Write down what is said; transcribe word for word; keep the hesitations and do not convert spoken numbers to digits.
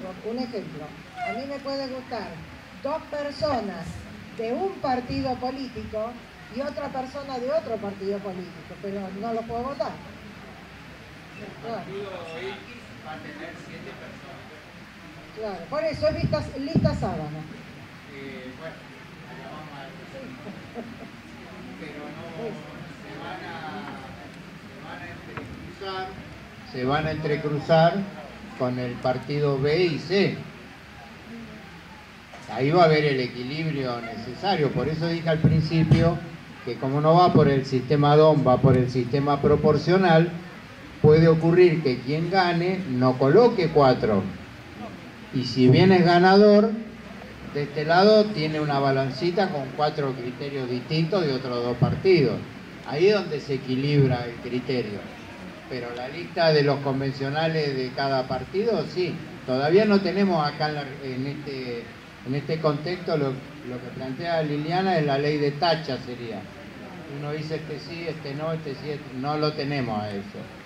digo, un ejemplo, a mí me puede gustar dos personas de un partido político y otra persona de otro partido político, pero no lo puedo votar. El partido X va a tener siete personas. Claro, por eso es lista, lista sábana. Eh, bueno, allá vamos a ver. Pero no, se van a, se van a entrecruzar, se van a entrecruzar con el partido B y C. Ahí va a haber el equilibrio necesario. Por eso dije al principio que como no va por el sistema D O M, va por el sistema proporcional, puede ocurrir que quien gane no coloque cuatro. Y si bien es ganador, de este lado tiene una balancita con cuatro criterios distintos de otros dos partidos. Ahí es donde se equilibra el criterio. Pero la lista de los convencionales de cada partido, sí. Todavía no tenemos acá en, la, en, este, en este contexto lo, lo que plantea Liliana es la ley de tacha sería. Uno dice este sí, este no, este sí, este, no lo tenemos a eso.